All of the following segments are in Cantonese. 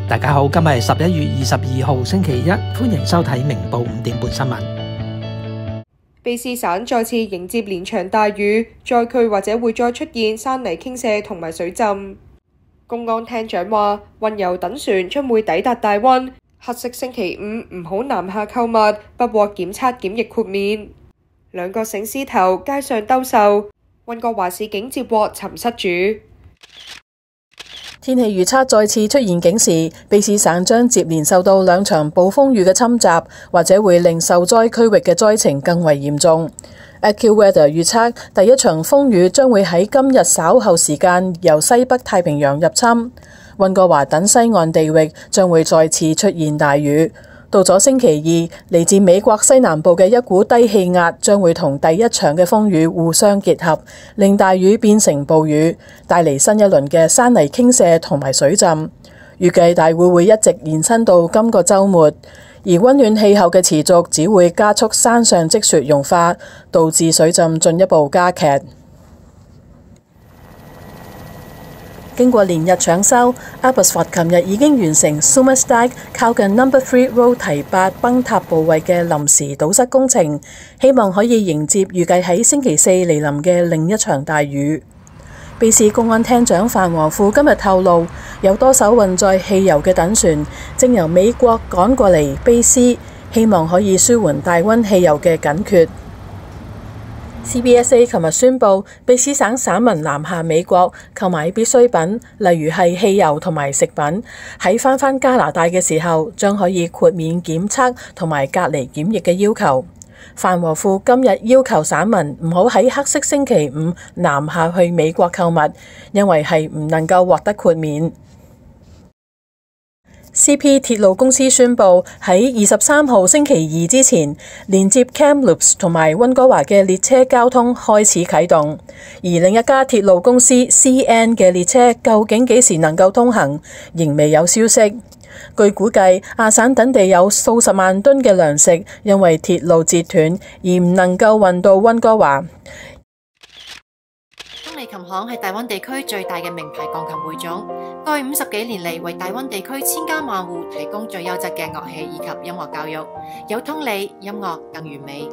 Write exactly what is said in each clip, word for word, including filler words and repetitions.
大家好，今日係十一月二十二號星期一，歡迎收睇明報五點半新聞。 卑詩省再次迎接連場大雨，災區或者會再出現山泥傾瀉同埋水浸。公安廳長話，運油等船將會抵達大溫，黑色星期五唔好南下購物，不獲檢測檢疫豁免。兩個醒獅頭街上兜售，溫哥華市警接獲尋失主。 天氣預測再次出現警示，卑詩省將接連受到兩場暴風雨嘅侵襲，或者會令受災區域嘅災情更為嚴重。AccuWeather 預測第一場風雨將會喺今日稍後時間由西北太平洋入侵，溫哥華等西岸地域將會再次出現大雨。到咗星期二，嚟自美國西南部嘅一股低氣壓將會同第一場嘅風雨互相結合，令大雨變成暴雨，帶嚟新一輪嘅山泥傾瀉同埋水浸。預計大雨會一直延伸到今個週末，而溫暖氣候嘅持續只會加速山上積雪融化，導致水浸進一步加劇。經過連日搶修， Abbotsford 琴日已經完成 Summer Dyke 靠近 Number Three Road 堤壩崩塌部位嘅臨時堵塞工程，希望可以迎接預計喺星期四嚟臨嘅另一場大雨。卑詩公安廳長范和富今日透露，有多艘運載汽油嘅躉船正由美國趕過嚟卑詩，希望可以舒緩大溫汽油嘅緊缺。C B S A 琴日宣布，卑詩省省民南下美國購買必需品，例如係汽油同埋食品，喺返返加拿大嘅時候，將可以豁免檢測同埋隔離檢疫嘅要求。范和富今日要求省民唔好喺黑色星期五南下去美國購物，因為係唔能夠獲得豁免。C P 鐵路公司宣布喺二十三號星期二之前，連接 Kamloops 同埋溫哥華嘅列車交通開始啟動，而另一家鐵路公司 C N 嘅列車究竟幾時能夠通行，仍未有消息。據估計，亞省等地有數十萬噸嘅糧食因為鐵路截斷而唔能夠運到溫哥華。 東利琴行係大溫地區最大嘅名牌鋼琴會種，過去五十幾年嚟為大溫地區千家萬戶提供最優質嘅樂器以及音樂教育，有通理，音樂更完美。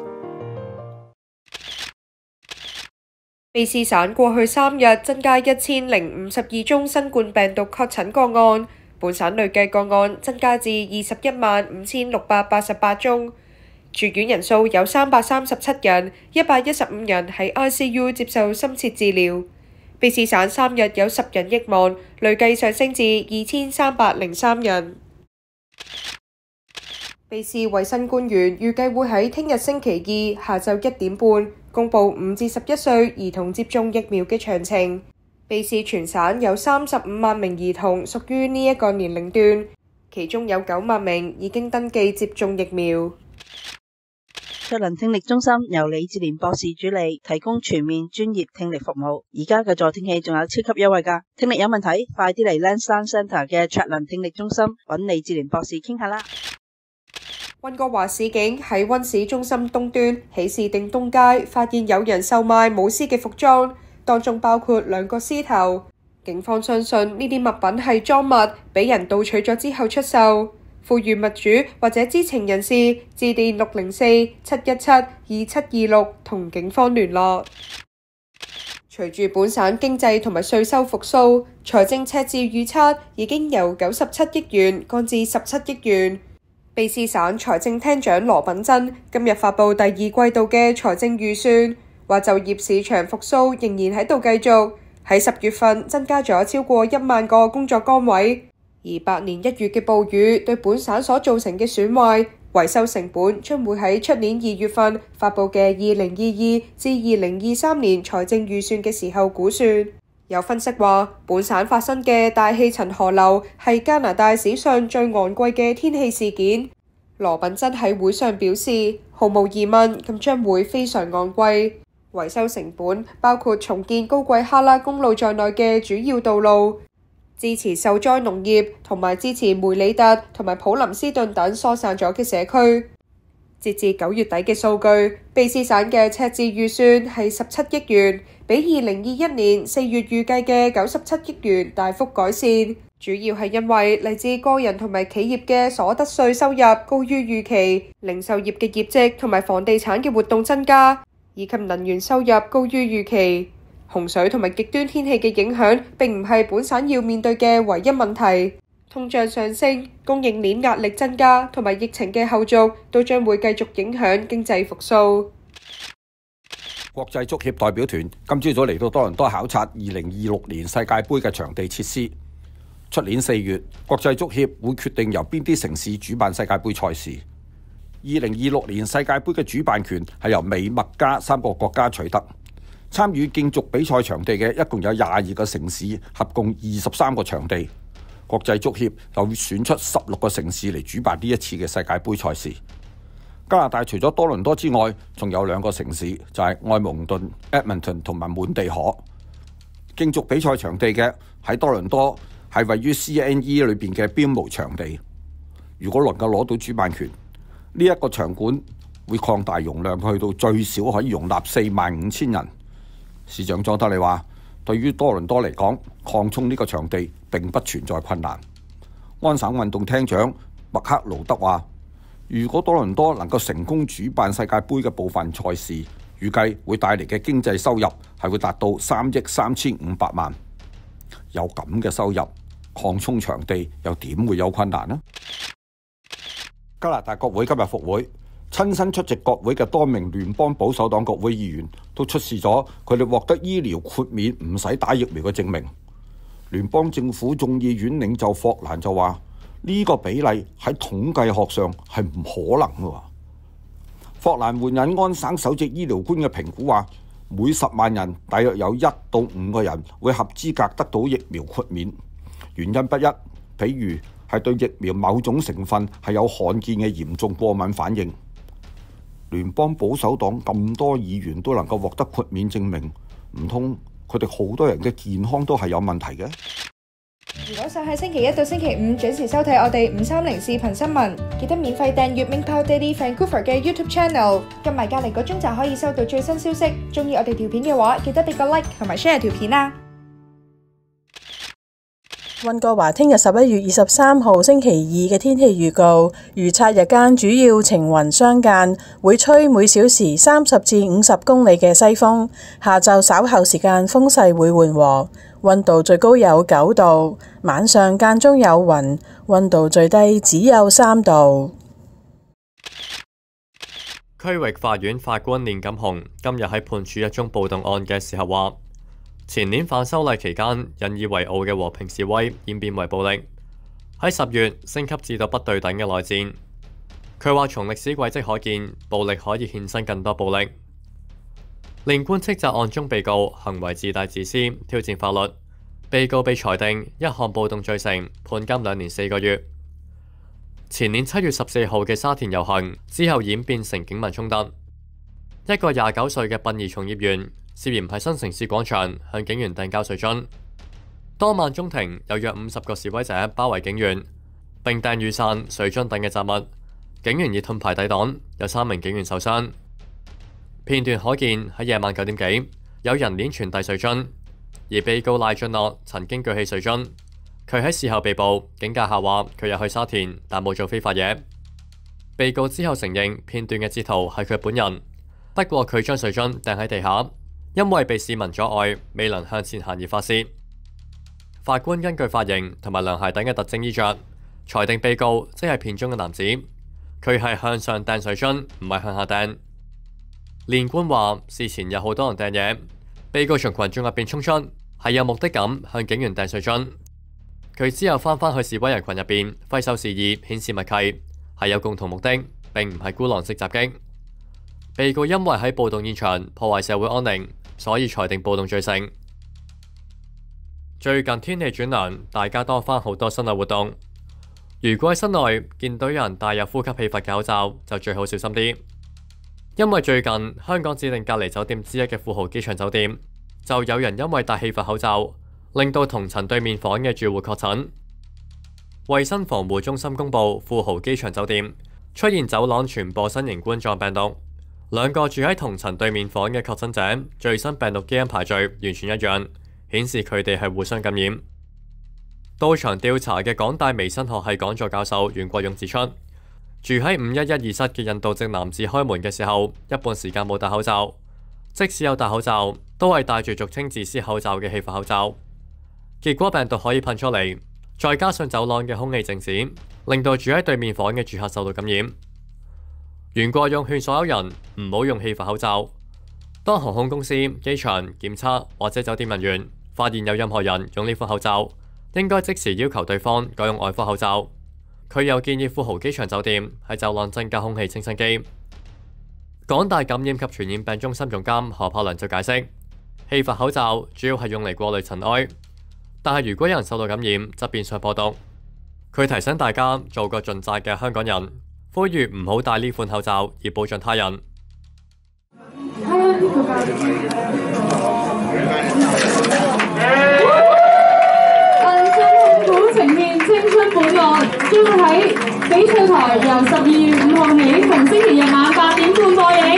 卑詩省過去三日增加一千零五十二宗新冠病毒確診個案，本省累計個案增加至二十一萬五千六百八十八宗。住院人數有三百三十七人，一百一十五人喺 I C U 接受深切治療。卑詩省三日有十人溺亡，累計上升至二千三百零三人。卑詩衛生官員預計會喺聽日星期二下晝一點半公佈五至十一歲兒童接種疫苗嘅詳情。卑詩全省有三十五萬名兒童屬於呢一個年齡段，其中有九萬名已經登記接種疫苗。 卓能聽力中心由李志廉博士主理，提供全面專業聽力服務。而家嘅助聽器仲有超級優惠㗎，聽力有問題，快啲嚟 Lansdowne Centre 嘅卓能聽力中心揾李志廉博士傾下啦。 溫哥華市警喺溫市中心東端喜事定東街發現有人售賣舞獅嘅服裝，當中包括兩個獅頭。警方相信呢啲物品係贓物，俾人盜取咗之後出售。呼籲物主或者知情人士致電六零四七一七二七二六同警方聯絡。隨住本省經濟同埋稅收復甦，財政赤字預測已經由九十七億元降至十七億元。卑詩省財政廳長羅品珍今日發布第二季度嘅財政預算，話就業市場復甦仍然喺度繼續，喺十月份增加咗超過一萬個工作崗位。而百年一遇嘅暴雨對本省所造成嘅損壞，維修成本將會喺出年二月份發布嘅二零二二至二零二三年財政預算嘅時候估算。有分析話，本省發生嘅大氣層河流係加拿大史上最昂貴嘅天氣事件。羅品珍喺會上表示，毫無疑問咁將會非常昂貴。維修成本包括重建高貴哈拉公路在內嘅主要道路，支持受災農業同埋支持梅里特同埋普林斯頓等疏散咗嘅社區。截至九月底嘅數據，卑詩省嘅赤字預算係十七億元，比二零二一年四月預計嘅九十七億元大幅改善， 主要係因為嚟自個人同埋企業嘅所得稅收入高於預期，零售業嘅業績同埋房地產嘅活動增加，以及能源收入高於預期。洪水同埋極端天氣嘅影響並唔係本省要面對嘅唯一問題。通脹上升、供應鏈壓力增加同埋疫情嘅後續都將會繼續影響經濟復甦。 國際足協代表團今朝早嚟到多倫多考察二零二六年世界盃嘅場地設施。出年四月，國際足協會決定由邊啲城市主辦世界盃賽事。二零二六年世界盃嘅主辦權係由美、墨、加三個國家取得。參與競逐比賽場地嘅一共有廿二個城市，合共二十三個場地。國際足協就會選出十六個城市嚟主辦呢一次嘅世界盃賽事。加拿大除咗多倫多之外，仲有兩個城市，就係愛蒙頓 （Edmonton） 同埋滿地可。競逐比賽場地嘅喺多倫多係位於 C N E 裏邊嘅標模場地。如果能夠攞到主辦權，呢、這、一個場館會擴大容量去到最少可以容納四萬五千人。市長莊德利話：對於多倫多嚟講，擴充呢個場地並不存在困難。安省運動廳長麥克勞德話：如果多倫多能夠成功主辦世界盃嘅部分賽事，預計會帶嚟嘅經濟收入係會達到三億三千五百萬。有咁嘅收入，擴充場地又點會有困難呢？加拿大國會今日復會，親身出席國會嘅多名聯邦保守黨國會議員都出示咗佢哋獲得醫療豁免唔使打疫苗嘅證明。聯邦政府眾議院領袖霍蘭就話：呢個比例喺統計學上係唔可能嘅。霍蘭援引安省首席醫療官嘅評估話，每十萬人大約有一到五個人會合資格得到疫苗豁免，原因不一，譬如係對疫苗某種成分係有罕見嘅嚴重過敏反應。聯邦保守黨咁多議員都能夠獲得豁免證明，唔通佢哋好多人嘅健康都係有問題嘅？ 如果想喺星期一到星期五準時收睇我哋五三零視頻新聞，記得免費訂閱 Mingpao Daily Vancouver 嘅 YouTube Channel， 撳埋隔離個鐘就可以收到最新消息。中意我哋條片嘅話，記得俾個 like 同埋 share 條片啊！ 溫哥華聽日十一月二十三號星期二嘅天氣預告，預測日間主要晴雲相間，會吹每小時三十至五十公里嘅西風。下晝稍後時間風勢會緩和，溫度最高有九度，晚上間中有雲，溫度最低只有三度。 區域法院法官練錦雄今日喺判處一宗暴動案嘅時候話，前年反修例期間引以為傲嘅和平示威演變為暴力，喺十月升級至到不對等嘅內戰。佢話從歷史軌跡可見，暴力可以衍生更多暴力。練官斥責案中被告行為自大自私，挑戰法律。被告被裁定一項暴動罪成，判監兩年四個月。前年七月十四號嘅沙田遊行之後演變成警民衝突，一個廿九歲嘅殯儀從業員涉嫌喺新城市廣場向警員掟膠水樽。當晚中庭有約五十個示威者包圍警員，並掟雨傘、水樽等嘅雜物，警員以盾牌抵擋，有三名警員受傷。片段可見喺夜晚九點幾，有人鏈傳遞水樽，而被告賴俊樂曾經舉起水樽。佢喺事後被捕，警戒下話佢有去沙田，但冇做非法嘢。被告之後承認片段嘅截圖係佢本人，不過佢將水樽掟喺地下，因為被市民阻礙，未能向前行而發洩。法官根據髮型同埋涼鞋等嘅特徵衣着，裁定被告即係片中嘅男子，佢係向上掟水樽，唔係向下掟。練官話事前有好多人掟嘢，被告從群眾入邊衝出，係有目的咁向警員掟水樽。佢之後翻返去示威人群入邊揮手示意，顯示默契，係有共同目的，並唔係孤狼式襲擊。被告因為喺暴動現場破壞社會安寧，所以裁定暴動罪成。最近天氣轉涼，大家多翻好多室內活動。如果喺室內見到有人戴有呼吸器閥嘅口罩，就最好小心啲。因為最近香港指定隔離酒店之一嘅富豪機場酒店，就有人因為戴氣閥口罩，令到同層對面房嘅住戶確診。衛生防護中心公布，富豪機場酒店出現走廊傳播新型冠狀病毒，兩個住喺同層對面房嘅確診者最新病毒基因排序完全一樣，顯示佢哋係互相感染。 到場調查嘅港大微生學系講座教授袁國勇指出，住喺五一一二室嘅印度籍男子開門嘅時候，一半時間冇戴口罩，即使有戴口罩，都係戴住俗稱自私口罩嘅氣閥口罩。結果病毒可以噴出嚟，再加上走廊嘅空氣靜止，令到住喺對面房嘅住客受到感染。袁國勇勸所有人唔好用氣閥口罩。當航空公司、機場、檢測或者酒店人員發現有任何人用呢款口罩，應該即時要求對方改用外科口罩。佢又建議富豪機場酒店喺走廊增加空氣清新機。港大感染及傳染病中心總監何柏良就解釋，氣閥口罩主要係用嚟過濾塵埃，但係如果有人受到感染，則變相播毒。佢提醒大家做個盡責嘅香港人，呼籲唔好戴呢款口罩以保障他人。 呈現青春本案，將會喺翡翠台由十二月五號起，逢星期日晚八點半播映。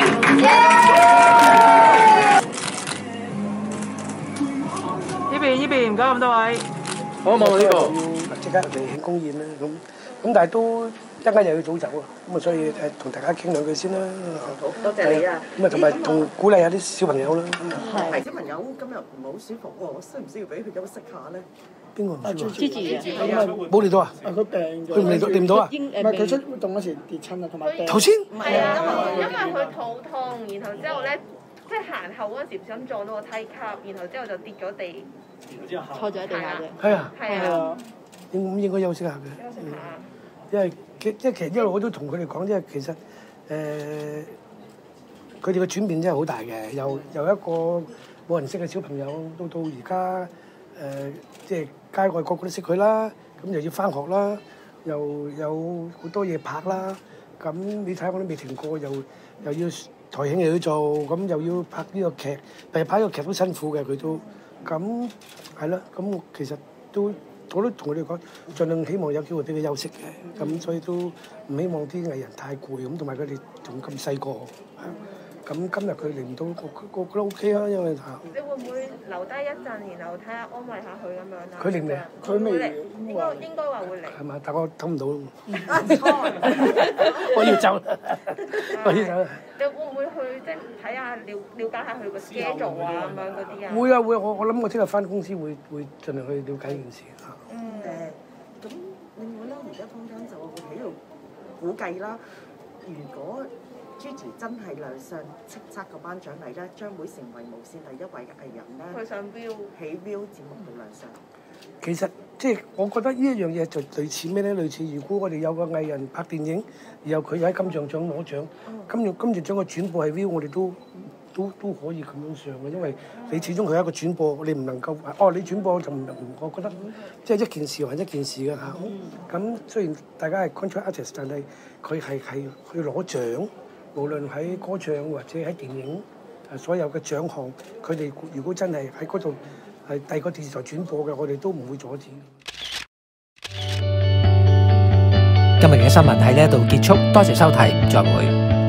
呢邊呢邊唔該咁多位， 好望呢個，即刻嚟慶功宴啦咁，咁但係都一陣間又要早走啊，咁啊所以誒同大家傾兩句先啦。 好，多謝你啊！ 咁啊同埋同鼓勵下啲小朋友啦。 係小朋友今日唔係好舒服喎，需唔需要俾佢休息下咧？ 邊個唔舒服？ 芝芝啊， 冇嚟到啊？ 佢病咗， 佢唔嚟到，嚟唔到啊？ 唔係佢出活動嗰時跌親啊，同埋病。 頭先？ 係啊，因為佢肚痛，然後之後咧，即係行後嗰陣時唔小心撞到個梯級，然後之後就跌咗地， 坐咗喺地下啫。 係啊。 係啊。 應應該休息下嘅。 休息下。 因為即係其實一路我都同佢哋講，即係其實誒，佢哋嘅轉變真係好大嘅，由由一個冇人識嘅小朋友，到到而家誒，即係街外個個都識佢啦，咁又要返學啦，又有好多嘢拍啦，咁你睇我都未停過，又又要台慶又要做，咁又要拍呢個劇，但係拍呢個劇都辛苦嘅佢都，咁係啦，咁我其實都。我都同佢哋講，盡量希望有機會俾佢休息嘅，咁所以都唔希望啲藝人太攰咁，同埋佢哋仲咁細個，咁今日佢嚟唔到，我我覺得 O K 啊，因為嚇。 你會唔會留低一陣，然後睇下安慰下佢咁樣啊？ 佢嚟唔嚟？ 佢未嚟，應該應該話會嚟。 係嘛？但我等唔到咯。我要走，我要走。 你會唔會去即係睇下了了解下佢個 schedule 啊咁樣嗰啲啊？ 會啊會，我我諗我聽日翻公司會會盡量去了解呢件事嚇。 嗯誒，咁另外咧，而家坊間就會喺度估計啦，如果 Gigi 真係亮相叱咤個頒獎禮咧，將會成為無線第一位嘅藝人咧。 佢上 Viu 喺 Viu 節目度亮相。 其實即係我覺得呢一樣嘢就類似咩咧？類似如果我哋有個藝人拍電影，然後佢喺金像獎攞獎，金像金像獎嘅轉播係 Viu，我哋都都都可以咁樣上嘅，因為你始終佢係一個轉播，你唔能夠話哦你轉播就唔唔，我覺得即係一件事還一件事嘅嚇。咁雖然大家係 contract artist，但係佢係係去攞獎，無論喺歌唱或者喺電影，誒所有嘅獎項，佢哋如果真係喺嗰度係第二個電視台轉播嘅，我哋都唔會阻止。 今日嘅新聞喺呢一度結束，多謝收睇，再會。